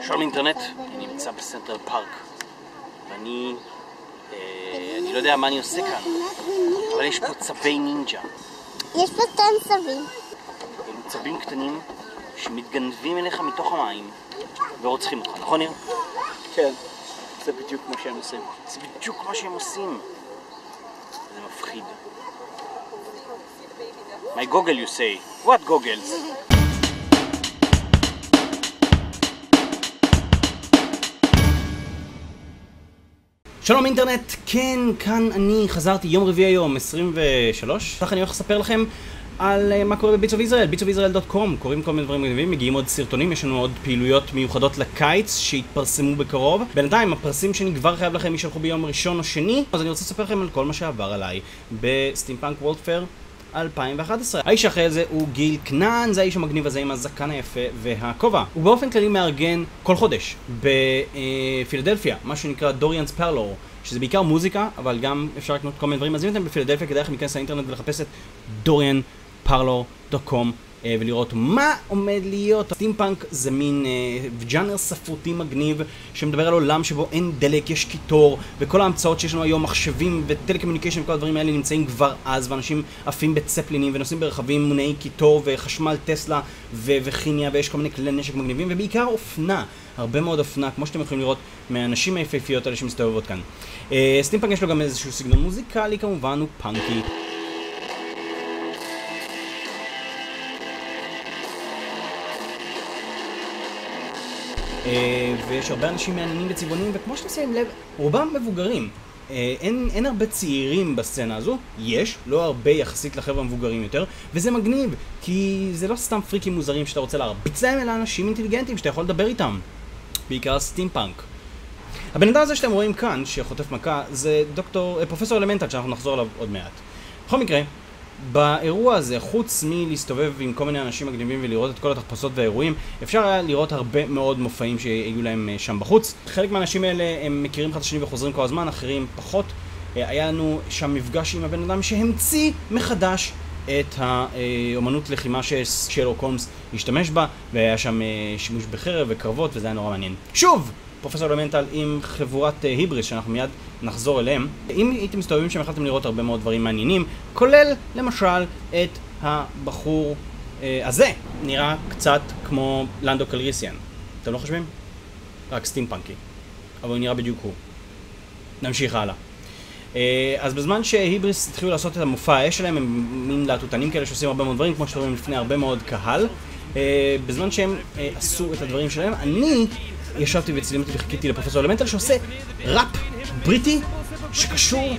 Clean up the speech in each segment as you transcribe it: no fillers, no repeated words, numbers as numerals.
שלום אינטרנט, אני נמצא בסנטרל פארק ואני לא יודע מה אני עושה כאן, אבל יש פה צבי נינג'ה. יש פה סתם צבים. אלו צבים קטנים שמתגנבים אליך מתוך המים ורוצחים אותך, נכון ניר? כן, זה בדיוק מה שהם עושים. זה בדיוק מה שהם עושים. זה מפחיד. My goggle you say. What goggles? שלום אינטרנט, כן, כאן אני חזרתי יום רביעי היום, 23. כך אני הולך לספר לכם על מה קורה בביטס אוף ישראל, bitsofisrael.com. קוראים כל מיני דברים מגניבים, מגיעים עוד סרטונים, יש לנו עוד פעילויות מיוחדות לקיץ שהתפרסמו בקרוב. בינתיים, הפרסים שאני כבר חייב לכם ישלחו ביום ראשון או שני, אז אני רוצה לספר לכם על כל מה שעבר עליי בסטימפאנק וורלד פייר 2011. האיש אחרי זה הוא גיל קנן, זה האיש המגניב הזה עם הזקן היפה והכובע. הוא באופן כללי מארגן כל חודש בפילדלפיה, מה שנקרא דוריאנס פרלור, שזה בעיקר מוזיקה, אבל גם אפשר לקנות כל מיני דברים. אז אם אתם בפילדלפיה, כדאי לכם להיכנס לאינטרנט ולחפש את dorianparlor.com ולראות מה עומד להיות. סטימפאנק זה מין ג'אנר ספרותי מגניב שמדבר על עולם שבו אין דלק, יש קיטור, וכל ההמצאות שיש לנו היום, מחשבים וטלקומוניקיישן וכל הדברים האלה נמצאים כבר אז, ואנשים עפים בצפלינים ונוסעים ברכבים מונעי קיטור וחשמל טסלה וכימיה, ויש כל מיני כלי נשק מגניבים, ובעיקר אופנה, הרבה מאוד אופנה, כמו שאתם יכולים לראות מהאנשים היפהפיות האלה שמסתובבות כאן. סטימפאנק יש לו גם איזשהו סגנון מוזיקלי, כמובן הוא פאנקי. ויש הרבה אנשים מעניינים וצבעוניים, וכמו שאתם שמים לב, רובם מבוגרים. אין הרבה צעירים בסצנה הזו, יש, לא הרבה יחסית לחבר'ה המבוגרים יותר, וזה מגניב, כי זה לא סתם פריקים מוזרים שאתה רוצה להרביץ להם, אלא אנשים אינטליגנטים שאתה יכול לדבר איתם. בעיקר סטימפאנק. הבן אדם הזה שאתם רואים כאן, שחוטף מכה, זה פרופסור אלמנטל, שאנחנו נחזור עליו עוד מעט. בכל מקרה, באירוע הזה, חוץ מלהסתובב עם כל מיני אנשים מגניבים ולראות את כל התחפושות והאירועים, אפשר היה לראות הרבה מאוד מופעים שהיו להם שם בחוץ. חלק מהאנשים האלה הם מכירים אחד השני וחוזרים כל הזמן, אחרים פחות. היה לנו שם מפגש עם הבן אדם שהמציא מחדש את האומנות לחימה ששרלוק הולמס השתמש בה, והיה שם שימוש בחרב וקרבות, וזה היה נורא מעניין. שוב! פרופסור אלמנטל עם חבורת היבריס שאנחנו מיד נחזור אליהם. אם הייתם מסתובבים שם יכלתם לראות הרבה מאוד דברים מעניינים, כולל למשל את הבחור הזה. נראה קצת כמו לנדו קלריסיאן. אתם לא חושבים? רק סטימפאנקי. אבל הוא נראה בדיוק הוא. נמשיך הלאה. אז בזמן שהיבריס התחילו לעשות את המופע האש שלהם, הם מין להטוטנים כאלה שעושים הרבה מאוד דברים, כמו שאתם רואים לפני הרבה מאוד קהל. בזמן שהם עשו את הדברים שלהם, אני ישבתי וצילמתי וחיכיתי לפרופסור אלמנטל שעושה ראפ בריטי שקשור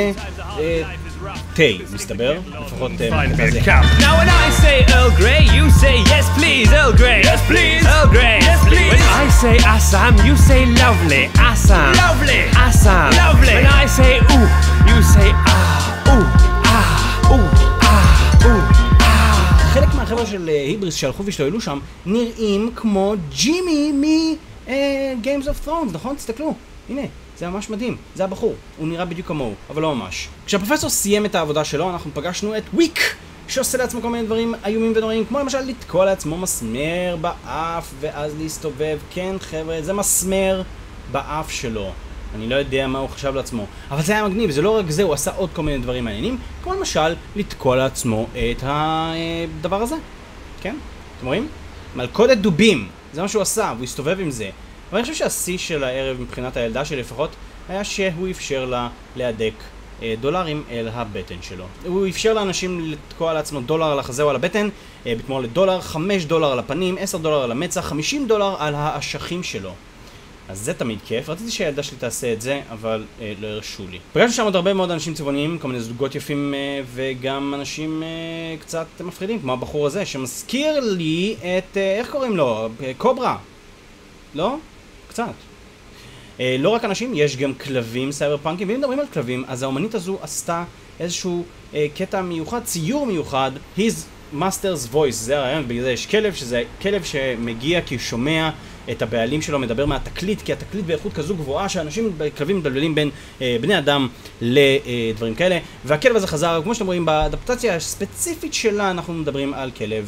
לתה, מסתבר, לפחות כזה. Now when I say Earl Grey, you say yes please, Earl Grey. Yes please, Earl Grey. Yes please. When I say Assam, you say lovely, Assam. Lovely, Assam. Lovely. When I say ooh, you say ah, ooh, ah, ooh, ah, ooh. חלק מהחבר'ה של היבריס שהלכו והשתוללו שם נראים כמו ג'ימי מ-Games of Thrones, נכון? תסתכלו, הנה, זה ממש מדהים, זה הבחור, הוא נראה בדיוק כמוהו, אבל לא ממש. כשהפרופסור סיים את העבודה שלו, אנחנו פגשנו את וויק, שעושה לעצמו כל מיני דברים איומים ונוראים, כמו למשל לתקוע לעצמו מסמר באף ואז להסתובב. כן חבר'ה, זה מסמר באף שלו. אני לא יודע מה הוא חשב לעצמו, אבל זה היה מגניב. זה לא רק זה, הוא עשה עוד כל מיני דברים מעניינים, כמו למשל לתקוע לעצמו את הדבר הזה. כן? אתם רואים? מלכודת דובים, זה מה שהוא עשה, והוא הסתובב עם זה. אבל אני חושב שהשיא של הערב מבחינת הילדה שלי לפחות, היה שהוא אפשר לה להדק דולרים אל הבטן שלו. הוא אפשר לאנשים לתקוע לעצמו דולר על החזה או על הבטן, בתמורה לדולר, $5 על הפנים, $10 על המצח, $50 על האשכים שלו. אז זה תמיד כיף. רציתי שהילדה שלי תעשה את זה, אבל לא הרשו לי. פגשנו שם עוד הרבה מאוד אנשים צבעוניים, כל מיני זוגות יפים, וגם אנשים קצת מפחידים, כמו הבחור הזה, שמזכיר לי את, איך קוראים לו? קוברה. לא? קצת. לא רק אנשים, יש גם כלבים סייבר פאנקים, ואם מדברים על כלבים, אז האומנית הזו עשתה איזשהו קטע מיוחד, ציור מיוחד, his master's voice, זה הרעיון, בגלל זה יש כלב, שזה כלב שמגיע כי הוא שומע את הבעלים שלו מדבר מהתקליט, כי התקליט באיכות כזו גבוהה שאנשים, כלבים מדלדלים בין בני אדם לדברים כאלה, והכלב הזה חזר, כמו שאתם רואים, באדפטציה הספציפית שלה אנחנו מדברים על כלב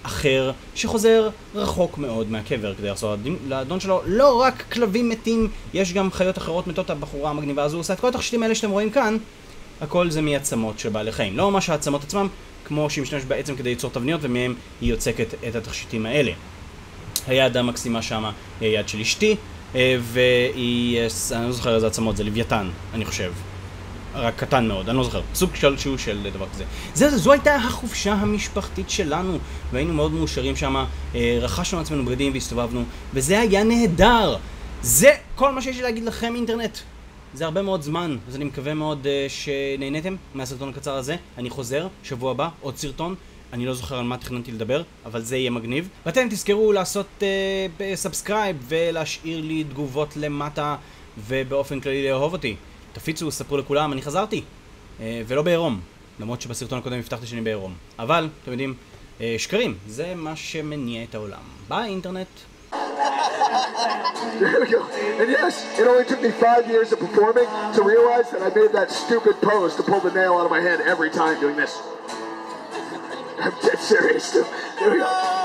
אחר שחוזר רחוק מאוד מהקבר כדי לעשות לאדון שלו. לא רק כלבים מתים, יש גם חיות אחרות מתות. הבחורה המגניבה הזו עושה את כל התכשיטים האלה שאתם רואים כאן. הכל זה מעצמות של בעלי חיים, לא ממש העצמות עצמם, כמו שהיא משתמשת בעצם כדי ליצור תבניות, ומהם היא יוצקת את התכשיטים האלה. היד המקסימה שמה היא היד של אשתי, והיא, אני לא זוכר איזה עצמות, זה לוויתן, אני חושב. רק קטן מאוד, אני לא זוכר. סוג שהוא של דבר כזה. זו הייתה החופשה המשפחתית שלנו, והיינו מאוד מאושרים שם, רכשנו עצמנו בגדים והסתובבנו, וזה היה נהדר. זה כל מה שיש לי להגיד לכם אינטרנט. זה הרבה מאוד זמן, אז אני מקווה מאוד שנהניתם מהסרטון הקצר הזה. אני חוזר, שבוע הבא, עוד סרטון. אני לא זוכר על מה תכננתי לדבר, אבל זה יהיה מגניב. ואתם תזכרו לעשות סאבסקרייב ולהשאיר לי תגובות למטה, ובאופן כללי לאהוב אותי. תפיצו, ספרו לכולם, אני חזרתי. ולא בעירום, למרות שבסרטון הקודם הבטחתי שאני בעירום. אבל, אתם יודעים, שקרים, זה מה שמניע את העולם. ביי, אינטרנט. There we go. And yes, it only took me 5 years of performing to realize that I made that stupid pose to pull the nail out of my head every time doing this. I'm dead serious. There we go.